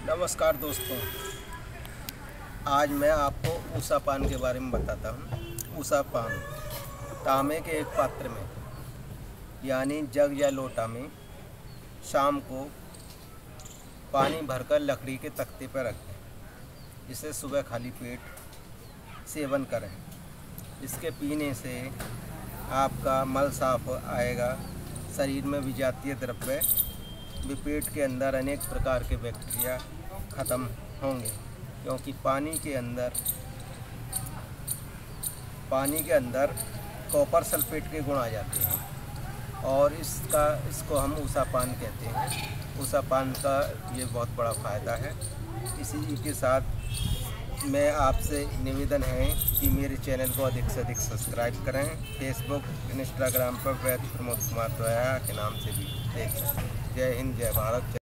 नमस्कार दोस्तों, आज मैं आपको ऊषा पान के बारे में बताता हूँ। ऊषा पान तांबे के एक पात्र में यानी जग या लोटा में शाम को पानी भरकर लकड़ी के तख्ते पर रख दें। इसे सुबह खाली पेट सेवन करें। इसके पीने से आपका मल साफ आएगा, शरीर में विजातीय द्रव्य भी पेट के अंदर अनेक प्रकार के बैक्टीरिया ख़त्म होंगे, क्योंकि पानी के अंदर कॉपर सल्फेट के गुण आ जाते हैं और इसको हम ऊषा पान कहते हैं। ऊषा पान का ये बहुत बड़ा फ़ायदा है। इसी के साथ मैं आपसे निवेदन है कि मेरे चैनल को अधिक से अधिक सब्सक्राइब करें। फेसबुक, इंस्टाग्राम पर वैद्य प्रमोद कुमार के नाम से भी देख सकते हैं। जय हिंद, जय भारत।